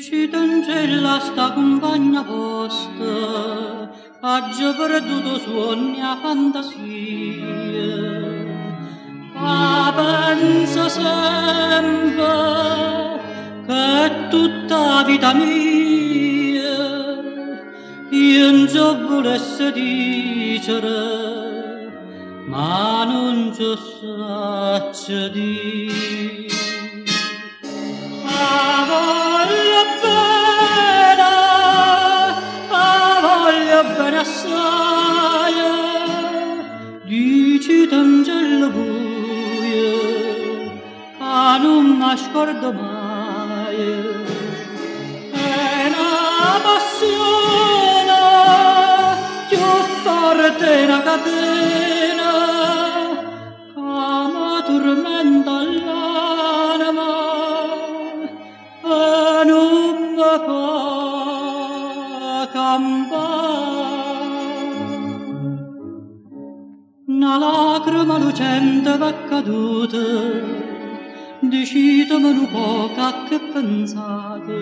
Dici d'angella sta compagna vostra, ha già perduto sogni a fantasia, ma pensa sempre che tutta vita mia io non ci volesse dicere, ma non ci saccio dire. Bene assai, dici d'angelo buio, ma non mi scordo mai. È una passione più forte una catena che mi tormenta l'anima e non mi fa campare. Una lacrima lucente va caduta, decidami un po' che pensate.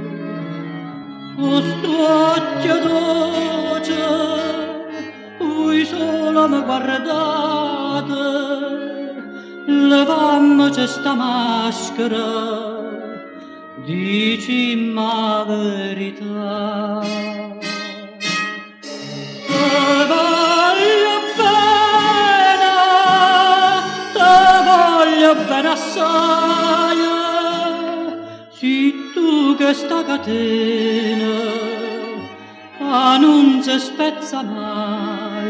Questo occhio dolce, voi solo mi guardate, levammoci sta maschera, dicimi la verità. Bene assai, se tu che sta catena non si spezza mai.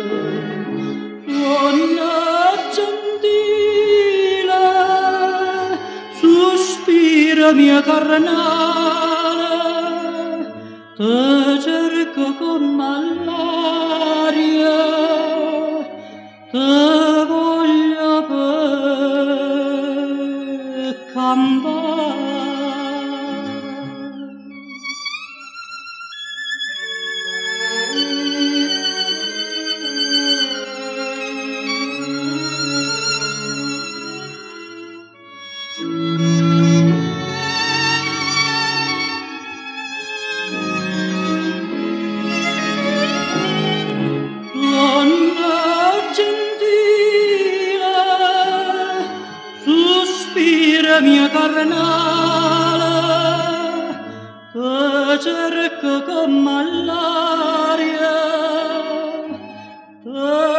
Donna gentile, sospira mia carnale, te cerco come l'aria, te voglio per campare. Mia carnale, te cerco come l'aria,